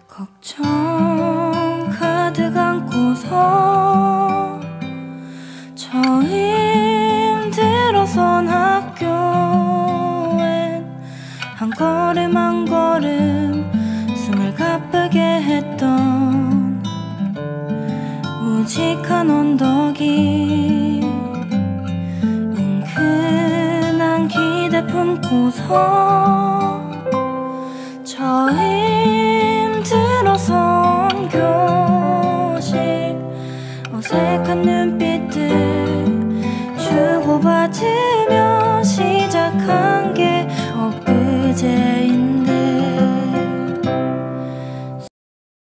걱정 가득 안고서 저 힘들어선 학교엔 한 걸음 한 걸음 숨을 가쁘게 했던 우직한 언덕이 은근한 기대 품고서 저 힘들어선 교식 어색한 눈빛들 주고받으며 시작한 게 엊그제